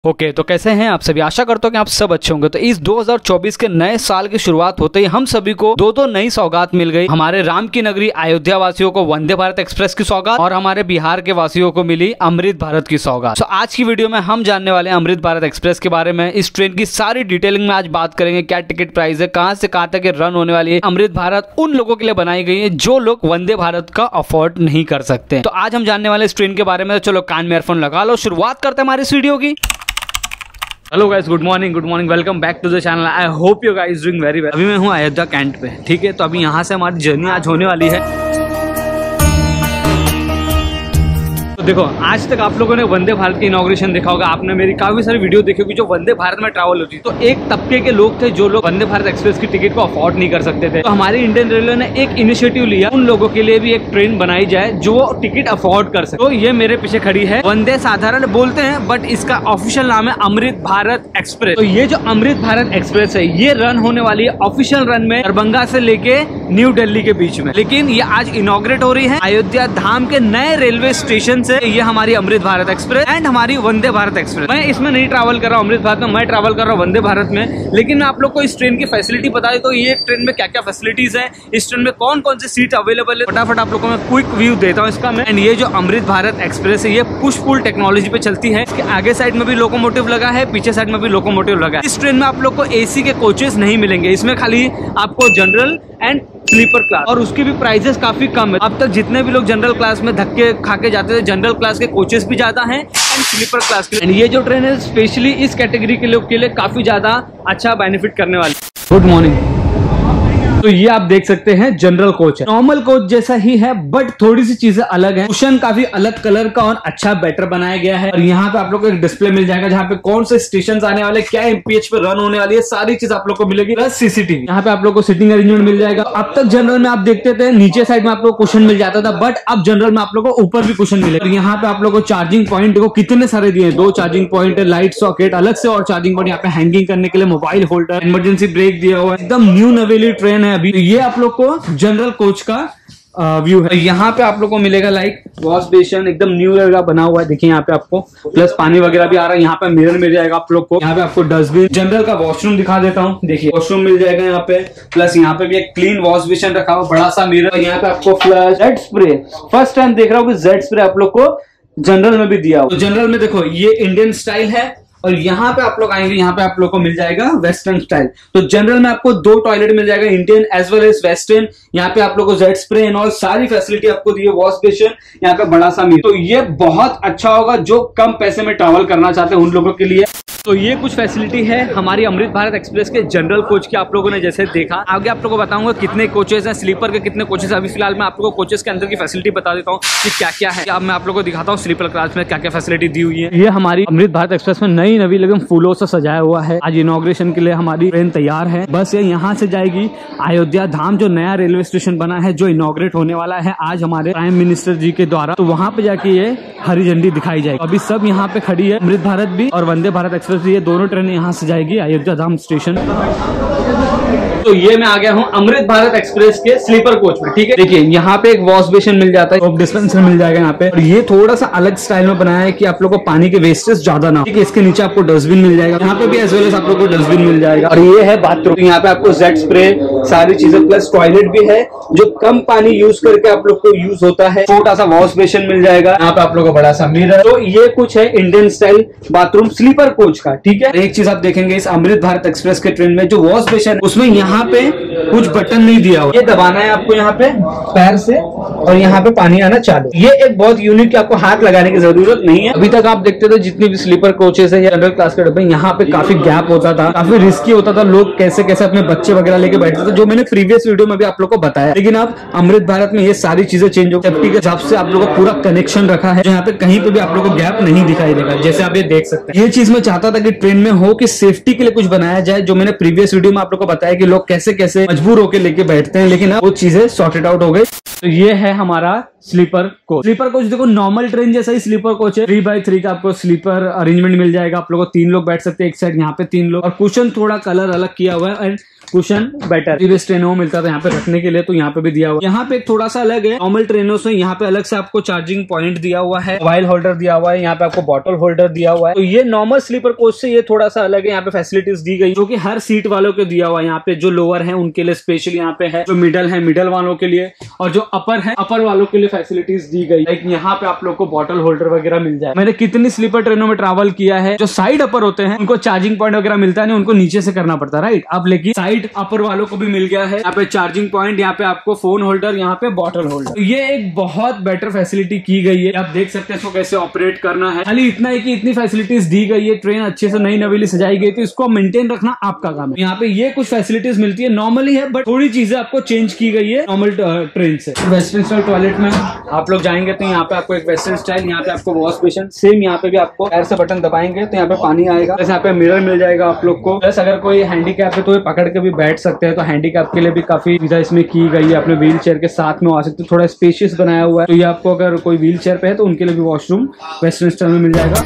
Okay तो कैसे हैं आप सभी। आशा करता हूँ कि आप सब अच्छे होंगे। तो इस 2024 के नए साल की शुरुआत होते ही हम सभी को दो नई सौगात मिल गई। हमारे राम की नगरी अयोध्या वासियों को वंदे भारत एक्सप्रेस की सौगात और हमारे बिहार के वासियों को मिली अमृत भारत की सौगात। तो आज की वीडियो में हम जानने वाले हैं अमृत भारत एक्सप्रेस के बारे में। इस ट्रेन की सारी डिटेलिंग में आज बात करेंगे। क्या टिकट प्राइस है, कहाँ से कहाँ तक रन होने वाली है। अमृत भारत उन लोगों के लिए बनाई गई है जो लोग वंदे भारत का अफोर्ड नहीं कर सकते। तो आज हम जानने वाले इस ट्रेन के बारे में। तो चलो कान में ईयरफोन लगा लो, शुरुआत करते हैं हमारी इस वीडियो की। Hello guys, good morning welcome back to the channel. I hope you guys doing very well. अभी मैं हूँ अयोध्या कैंट पे, ठीक है। तो अभी यहाँ से हमारी जर्नी आज होने वाली है। तो देखो, आज तक आप लोगों ने वंदे भारत की इनॉग्रेशन देखा होगा, आपने मेरी काफी सारी वीडियो देखी होगी जो वंदे भारत में ट्रैवल होती है। तो एक तबके के लोग थे जो लोग वंदे भारत एक्सप्रेस की टिकट को अफोर्ड नहीं कर सकते थे। तो हमारी इंडियन रेलवे ने एक इनिशिएटिव लिया, उन लोगों के लिए भी एक ट्रेन बनाई जाए जो टिकट अफोर्ड कर सके। तो ये मेरे पीछे खड़ी है, वंदे साधारण बोलते हैं बट इसका ऑफिशियल नाम है अमृत भारत एक्सप्रेस। तो ये जो अमृत भारत एक्सप्रेस है ये रन होने वाली है ऑफिशियल रन में दरभंगा से लेके न्यू दिल्ली के बीच में। लेकिन ये आज इनॉग्रेट हो रही है अयोध्या धाम के नए रेलवे स्टेशन से। ये हमारी अमृत भारत एक्सप्रेस एंड हमारी वंदे भारत एक्सप्रेस। मैं इसमें नहीं ट्रैवल कर रहा हूँ अमृत भारत में, मैं ट्रैवल कर रहा हूँ वंदे भारत में। लेकिन मैं आप लोग को इस ट्रेन की फैसिलिटी बता दूं तो ये ट्रेन में क्या क्या फैसिलिटीज है, इस ट्रेन में कौन कौन सी सीट अवेलेबल है, फटाफट आप लोगों को मैं क्विक व्यू देता हूँ इसका मैं। एंड ये जो अमृत भारत एक्सप्रेस है ये पुश पुल टेक्नोलॉजी पे चलती है। इसके आगे साइड में भी लोकोमोटिव लगा है, पीछे साइड में भी लोकोमोटिव लगा है। इस ट्रेन में आप लोग को एसी के कोचेस नहीं मिलेंगे, इसमें खाली आपको जनरल एंड स्लीपर क्लास, और उसकी भी प्राइसेस काफी कम है। अब तक जितने भी लोग जनरल क्लास में धक्के खा के जाते थे, जनरल क्लास के कोचेस भी ज्यादा हैं एंड स्लीपर क्लास के। एंड ये जो ट्रेन है स्पेशली इस कैटेगरी के लोग के लिए काफी ज्यादा अच्छा बेनिफिट करने वाली। Good morning. तो ये आप देख सकते हैं जनरल कोच है, नॉर्मल कोच जैसा ही है बट थोड़ी सी चीजें अलग है। कुशन काफी अलग कलर का और अच्छा बेटर बनाया गया है। और यहाँ पे आप लोग को एक डिस्प्ले मिल जाएगा जहाँ पे कौन से स्टेशन आने वाले, क्या एमपीएच पे रन होने वाली है, सारी चीज आप लोग को मिलेगी। प्लस सीसीटीवी, यहाँ पे आप लोग को सिटिंग अरेंजमेंट मिल जाएगा। अब तक जनरल में आप देखते थे नीचे साइड में आप लोग कुशन मिल जाता था, बट अब जनरल में आप लोग को ऊपर भी कुशन मिलेगा। यहाँ पे आप लोग को चार्जिंग पॉइंट देखो कितने सारे दिए हैं, 2 चार्जिंग पॉइंट है, लाइट सॉकेट अलग से और चार्जिंग पॉइंट यहाँ पे हैंगिंग करने के लिए, मोबाइल होल्डर, इमरजेंसी ब्रेक दिया हुआ है। एकदम न्यू नवेली ट्रेन है अभी। ये आप लोग को जनरल कोच का व्यू है। यहाँ पे आप लोग को मिलेगा लाइक वॉश बेसिन, एकदम न्यू का बना हुआ है। देखिए यहाँ पे आपको प्लस पानी वगैरह भी आ रहा है। यहाँ पे मिरर मिल जाएगा आप लोग को। यहाँ पे आपको डस्टबिन, जनरल का वॉशरूम दिखा देता हूँ। देखिए वॉशरूम मिल जाएगा यहाँ पे, प्लस यहाँ पे भी एक क्लीन वॉश बेसिन रखा हुआ, बड़ा सा मिरर। यहाँ पे आपको flush, jet spray, first time देख रहा हूँ कि जेट स्प्रे आप लोग को जनरल में भी दिया हुआ। तो जनरल में देखो ये इंडियन स्टाइल है, और यहाँ पे आप लोग आएंगे, यहाँ पे आप लोग को मिल जाएगा वेस्टर्न स्टाइल। तो जनरल में आपको 2 टॉयलेट मिल जाएगा, Indian as well as western. यहाँ पे आप लोग को जेट स्प्रे एंड ऑल सारी फैसिलिटी आपको दी है, वॉश बेसिन, यहाँ पे बड़ा सा मिरर। तो ये बहुत अच्छा होगा जो कम पैसे में ट्रैवल करना चाहते हैं उन लोगों के लिए। तो ये कुछ फैसिलिटी है हमारी अमृत भारत एक्सप्रेस के जनरल कोच की, आप लोगों ने जैसे देखा। आगे आप लोगों को बताऊंगा कितने कोचेस हैं, स्लीपर के कितने कोचेस। अभी फिलहाल मैं आप लोगों को कोचेस के अंदर की फैसिलिटी बता देता हूँ कि क्या क्या है। अब मैं आप लोगों को दिखाता हूँ स्लीपर क्लास में क्या क्या फैसिलिटी दी हुई है। ये हमारी अमृत भारत एक्सप्रेस में नई नवी लेकिन फूलों से सजाया हुआ है। आज इनॉग्रेशन के लिए हमारी ट्रेन तैयार है। बस ये यहाँ से जाएगी अयोध्या धाम, जो नया रेलवे स्टेशन बना है, जो इनॉग्रेट होने वाला है आज हमारे प्राइम मिनिस्टर जी के द्वारा। तो वहां पे जाके ये हरी झंडी दिखाई जाएगी। अभी सब यहाँ पे खड़ी है, अमृत भारत भी और वंदे भारत एक्सप्रेस भी, ये दोनों ट्रेन यहाँ से जाएगी अयोध्या धाम स्टेशन। तो ये मैं आ गया हूँ अमृत भारत एक्सप्रेस के स्लीपर कोच में, ठीक है। देखिए यहाँ पे एक वॉश बेसिन मिल जाता है, सोप डिस्पेंसर मिल जाएगा यहाँ पे। और ये थोड़ा सा अलग स्टाइल में बनाया है कि आप लोग को पानी के वेस्टेज ज्यादा ना, ठीक है। इसके नीचे आपको डस्टबिन मिल जाएगा, यहाँ पे भी एज वेल एज आप लोग को डस्टबिन मिल जाएगा। और ये है बाथरूम, यहाँ पे आपको जेट स्प्रे सारी चीजें, प्लस टॉयलेट भी है जो कम पानी यूज करके आप लोग को यूज होता है। छोटा सा वॉश बेसिन मिल जाएगा, यहाँ पे आप लोग को बड़ा सा मिरर। तो ये कुछ है Indian style bathroom sleeper coach का, ठीक है। एक चीज आप देखेंगे इस अमृत भारत एक्सप्रेस के ट्रेन में, जो वॉश बेसिन उसमें यहाँ पे कुछ बटन नहीं दिया हुआ, ये दबाना है आपको यहाँ पे पैर से और यहाँ पे पानी आना चालू। ये एक बहुत यूनिक, आपको हाथ लगाने की जरूरत नहीं है। अभी तक आप देखते थे जितनी भी स्लीपर कोचेस है या जनरल क्लास के डब्बे, यहाँ पे काफी गैप होता था, काफी रिस्की होता था, लोग कैसे कैसे अपने बच्चे वगैरह लेके बैठते थे, जो मैंने प्रीवियस वीडियो में भी आप लोग को बताया। लेकिन अब अमृत भारत में ये सारी चीजें चेंज हो, सेफ्टी के हिसाब से आप लोग को पूरा कनेक्शन रखा है, यहाँ पे कहीं पे भी आप लोग को गैप नहीं दिखाई देगा, जैसे आप ये देख सकते हैं। ये चीज मैं चाहता था कि ट्रेन में हो कि सेफ्टी के लिए कुछ बनाया जाए, जो मैंने प्रीवियस वीडियो में आप लोग को बताया कि लोग कैसे कैसे मजबूर होकर लेके बैठते हैं, लेकिन अब वो चीजें सॉर्टेड आउट हो गई। तो ये है हमारा स्लीपर कोच। स्लीपर कोच देखो नॉर्मल ट्रेन जैसा ही स्लीपर कोच है, 3x3 का आपको स्लीपर अरेंजमेंट मिल जाएगा। आप लोगों को 3 लोग बैठ सकते हैं एक साइड, यहाँ पे 3 लोग, और कुशन थोड़ा कलर अलग किया हुआ है। And cushion better. प्रीवियस ट्रेनों में मिलता था यहाँ पे रखने के लिए, तो यहाँ पे भी दिया हुआ। यहाँ पे थोड़ा सा अलग है नॉर्मल ट्रेनों से, यहाँ पे अलग से आपको चार्जिंग पॉइंट दिया हुआ है, मोबाइल होल्डर दिया हुआ है, यहाँ पे आपको बॉटल होल्डर दिया हुआ है। तो ये नॉर्मल स्लीपर कोच से ये थोड़ा सा अलग है, यहाँ पे फैसिलिटीज दी गई जो कि हर सीट वालों को दिया हुआ है। यहाँ पे जो लोअर है उनके लिए स्पेशल यहाँ पे है, जो मिडल है मिडल वालों के लिए, और जो अपर है अपर वालों के लिए फैसिलिटीज दी गई। लाइक यहाँ पे आप लोग को बॉटल होल्डर वगैरह मिल जाए। मैंने कितनी स्लीपर ट्रेनों में ट्रैवल किया है, जो साइड अपर होते हैं उनको चार्जिंग पॉइंट वगैरह मिलता नहीं, उनको नीचे से करना पड़ता है, राइट। अब लेकिन साइड अपर वालों को भी मिल गया है, यहाँ पे चार्जिंग पॉइंट, यहाँ पे आपको फोन होल्डर, यहाँ पे बॉटल होल्डर। तो ये एक बहुत बेटर फैसिलिटी की गई है। आप देख सकते हैं इसको कैसे ऑपरेट करना है। खाली इतना है कि इतनी फैसिलिटीज दी गई है, ट्रेन अच्छे से नई नवेली सजाई गई, तो इसको मेंटेन रखना आपका काम है। यहाँ पे ये कुछ फैसिलिटीज मिलती है, नॉर्मली है बट थोड़ी चीजें आपको चेंज की गई है नॉर्मल ट्रेन से। वेस्टर्न स्टाइल टॉयलेट में आप लोग जाएंगे तो यहाँ पे आपको एक वेस्टर्न स्टाइल, यहाँ पे आपको वॉश बेसिन, सेम यहाँ पे भी आपको पैर से बटन दबाएंगे तो यहाँ पे पानी आएगा। प्लस यहाँ पे मिरर मिल जाएगा आप लोग को। प्लस अगर कोई हैंडीकैप है तो ये पकड़ के भी बैठ सकते हैं, तो हैंडीकैप के लिए भी काफी सुविधा इसमें की गई है। अपने व्हील चेयर के साथ में आ सकते, थोड़ा स्पेशियस बनाया हुआ है, तो ये आपको अगर कोई व्हील चेयर पे है तो उनके लिए भी वॉशरूम वेस्टर्न स्टाइल में मिल जाएगा।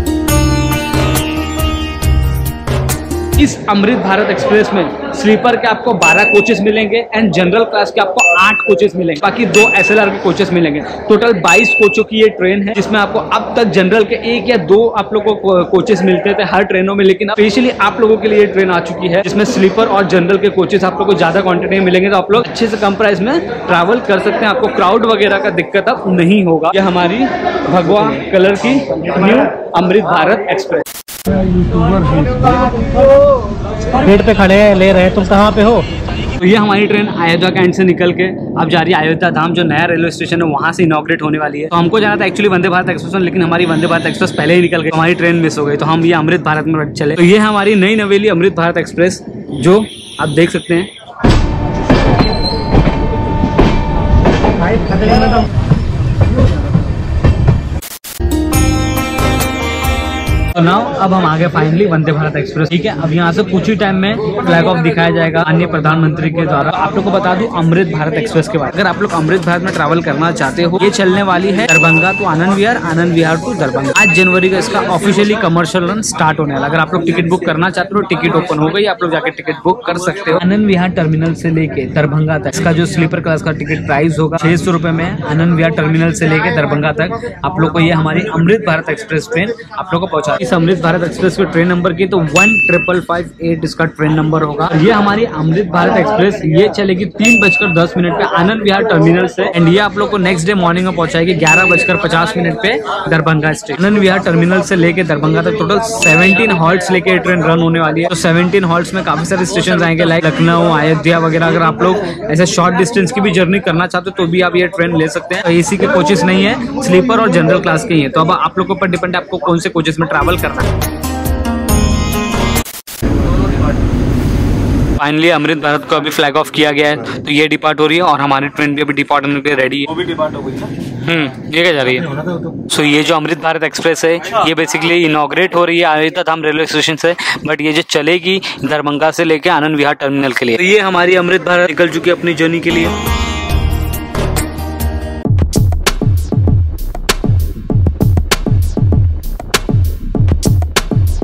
इस अमृत भारत एक्सप्रेस में स्लीपर के आपको 12 कोचेस मिलेंगे एंड जनरल क्लास के आपको 8 कोचेस मिलेंगे, बाकी 2 SLR के कोचेस मिलेंगे। टोटल 22 कोचों की ये ट्रेन है, जिसमें आपको अब तक जनरल के 1 या 2 आप लोगों को कोचेस मिलते थे हर ट्रेनों में, लेकिन स्पेशली आप लोगों के लिए ये ट्रेन आ चुकी है जिसमें स्लीपर और जनरल के कोचेस आप लोगों को ज्यादा क्वांटिटी में मिलेंगे, तो आप लोग अच्छे से कम प्राइस में ट्रैवल कर सकते हैं। आपको क्राउड वगैरह का दिक्कत अब नहीं होगा। यह हमारी भगवा कलर की new Amrit Bharat express. Gate पे खड़े हैं, ले रहे हैं, तुम कहाँ पे हो? तो ये हमारी ट्रेन अयोध्या कैंट से निकल के अब जा रही है अयोध्या धाम, जो नया रेलवे स्टेशन है वहां से इनॉग्रेट होने वाली है। तो हमको जाना था एक्चुअली वंदे भारत एक्सप्रेस में, लेकिन हमारी वंदे भारत एक्सप्रेस पहले ही निकल गई, हमारी ट्रेन मिस हो गई, तो हम ये अमृत भारत में चले। तो ये हमारी नई नवेली अमृत भारत एक्सप्रेस, जो आप देख सकते हैं। तो नाउ अब हम आगे फाइनली वंदे भारत एक्सप्रेस, ठीक है। अब यहाँ से कुछ ही टाइम में फ्लैग ऑफ दिखाया जाएगा माननीय प्रधानमंत्री के द्वारा। आप लोग को बता दूं अमृत भारत एक्सप्रेस के बारे में, अगर आप लोग अमृत भारत में ट्रैवल करना चाहते हो, ये चलने वाली है दरभंगा टू आनंद विहार, आनंद विहार टू दरभंगा। 8 जनवरी का इसका ऑफिशियली कमर्शियल रन स्टार्ट होने वाला। अगर आप लोग टिकट बुक करना चाहते हो, टिकट ओपन हो गई, आप लोग जाकर टिकट बुक कर सकते हो। आनंद विहार टर्मिनल से लेके दरभंगा तक इसका जो स्लीपर क्लास का टिकट प्राइस होगा 600 रुपए में। आनंद विहार टर्मिनल से लेके दरभंगा तक आप लोग को ये हमारी अमृत भारत एक्सप्रेस ट्रेन आप लोग को पहुंचा। इस अमृत भारत एक्सप्रेस के ट्रेन नंबर की तो 15558 इसका ट्रेन नंबर होगा। ये हमारी अमृत भारत एक्सप्रेस ये चलेगी 3:10 पे आनंद विहार टर्मिनल से, एंड ये आप लोग को नेक्स्ट डे मॉर्निंग में पहुंचाएगी 11:50 पे दरभंगा स्टेशन। आनंद विहार टर्मिनल से लेके दरभंगा तक टोटल 17 हॉल्ट्स लेके ट्रेन रन होने वाली है। तो 17 हॉल्ट्स में काफी सारे स्टेशन आएंगे, लाइक लखनऊ, अयोध्या वगैरह। अगर आप लोग ऐसे शॉर्ट डिस्टेंस की भी जर्नी करना चाहते हो तो भी आप ये ट्रेन ले सकते हैं। तो एसी के कोचेस नहीं है, स्लीपर और जनरल क्लास के ही है। तो अब आप लोग के ऊपर डिपेंड है आपको कौन से कोचेस में ट्रैवल करना है। फाइनली अमृत भारत को अभी फ्लैग ऑफ किया गया है, तो ये डिपार्ट हो रही है और हमारी ट्रेन भी अभी डिपार्ट होने के लिए रेडी है। वो भी डिपार्ट हो गई ना। ये क्या जा रही है? सो ये जो अमृत भारत एक्सप्रेस है ये बेसिकली इनॉग्रेट हो रही है अयोध्या धाम रेलवे स्टेशन से, बट ये जो चलेगी दरभंगा से लेके आनंद विहार टर्मिनल के लिए। तो ये हमारी अमृत भारत निकल चुकी है अपनी जर्नी के लिए।